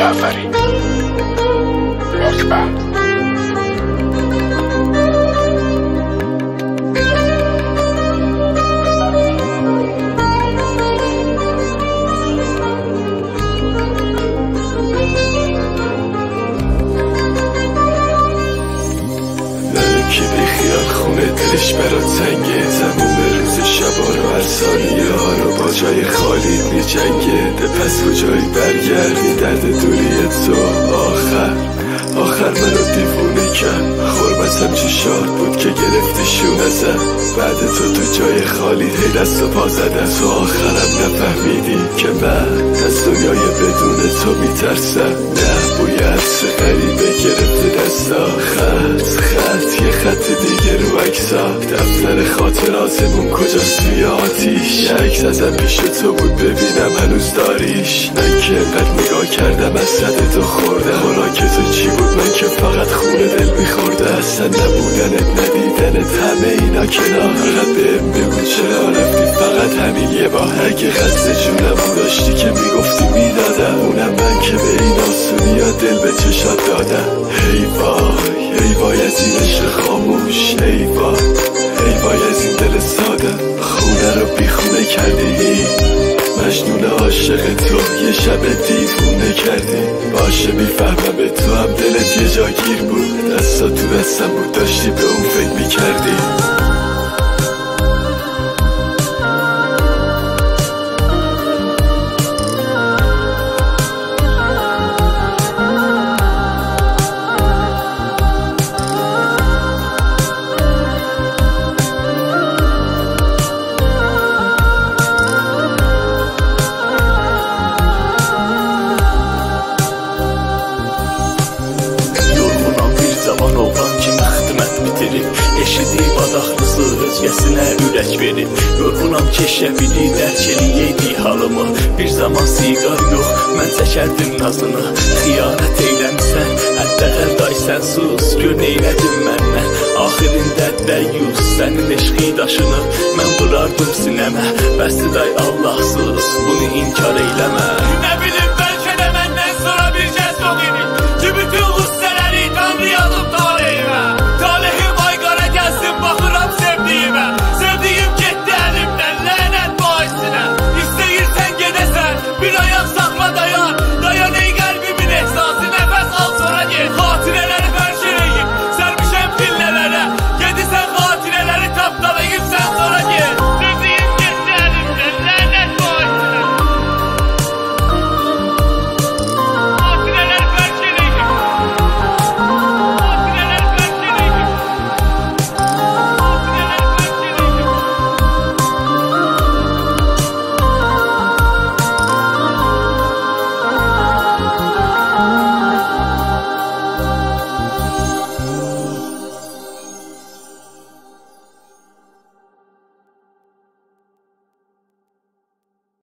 جعفری مطبع دلش برا تنگه تموم روز شبا رو هر ثانیه ها رو با جای خالی میجنگه ده پس کجایی برگردی درد دوری تو آخر منو دیوونه کرد خربتم چی شاد بود که گرفتی شونزم بعد تو جای خالی هی دست و پا زدم تو آخرم نفهمیدی که من از دنیای بدون تو میترسم نه بوی عطر غریبه گرفته دستا خط یه خط دیگه رو عکسا دفتر خاطراتمون کجاست توی آتیش عکس ازم پیش تو بود ببینم هنوز داریش من که انقدر نگاه کردم از صد تو خوردم خوراک تو چی بود من که فقط خونه دل میخورده اصلا نبودنت ندیدنت همه اینا کنار فقط بهم بگو چرا رفتی فقط همین یه بار اگه قصد جونمو داشتی که میگفتی میدادم اونم من که به این آسونی ها دل به چشات دادم ای وای از این عشق خاموش ای وای از این دل ساده خونه رو بیخونه کردی مجنون عاشق تو یه شب دیوونه کردی باشه میفهمم به تو هم دلت یه جاگیر بود دستا تو دستم بود داشتی به اون فکر میکردی Eşidib adaxlısı özgəsinə ürək verib Yorğunam ki şəbili dərk eləyəydi halımı Bir zaman siqar yox, mən çəkərdim nazını Xiyarət eyləmsən, həddəqər day sən sus Gör neylədim məndən, axirində dəyyus Sənin eşqi daşını mən vurardım sinəmə Bəsi day Allahsız, bunu inkar eyləmə